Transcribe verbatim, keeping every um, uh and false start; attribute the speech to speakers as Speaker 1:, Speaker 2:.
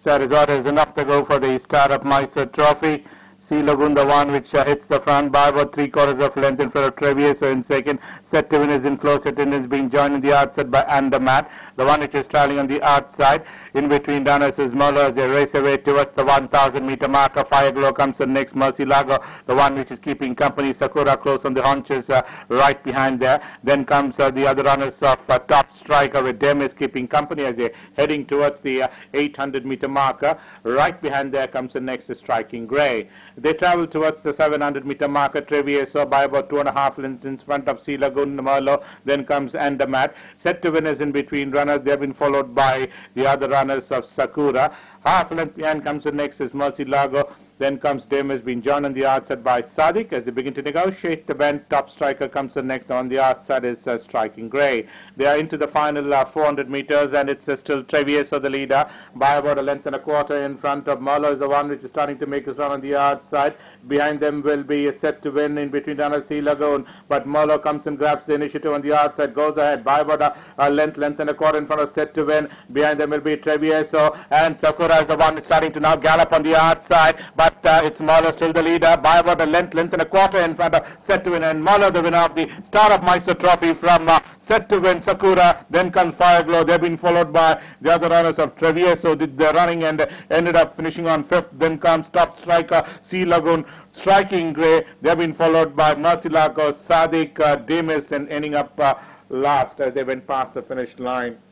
Speaker 1: uh, resort is enough to go for the Star of Mysore Trophy. Sea Lagoon, the one which uh, hits the front by about three quarters of length in front of Travieso in second. Set to win is in close attendance, being joined in the outside by Andermatt, the one which is traveling on the outside. In between runners is Merlot as they race away towards the one thousand meter marker. Fireglow comes in next. Mercy Lago, the one which is keeping company. Sakura close on the haunches uh, right behind there. Then comes uh, the other runners of uh, Top Striker with them is keeping company as they're heading towards the uh, eight hundred meter marker. Right behind there comes the next is Striking Grey. They travel towards the seven hundred meter marker. Travieso by about two and a half lengths in front of Sea Lagoon, Merlot. Then comes Andermatt. Set to win is in between runners. They have been followed by the other runners of Sakura. Half length behind comes the next is Mercy Lago. Then comes Demis, being joined on the outside by Sadiq as they begin to negotiate the bend. Top Striker comes the next. On the outside is uh, Striking Grey. They are into the final uh, four hundred meters, and it's uh, still Travieso the leader by about a length and a quarter in front of Merlot is the one which is starting to make his run on the outside. Behind them will be a Set to Win in between runners Sea Lagoon, but Merlot comes and grabs the initiative on the outside, goes ahead by about a, a length, length and a quarter in front of Set to Win. Behind them will be Travieso, and Sakura is the one starting to now gallop on the outside, but But uh, it's Merlot still the leader by about a length, length and a quarter in front of Set to Win, and Merlot the winner of the Star of Mysore Trophy from uh, Set to Win, Sakura. Then comes Fireglow. They've been followed by the other runners of Travieso. Did their running and uh, ended up finishing on fifth. Then comes Top Striker, Sea Lagoon, Striking Grey. They've been followed by Mercy Lago, Sadiq, uh, Demis, and ending up uh, last as they went past the finish line.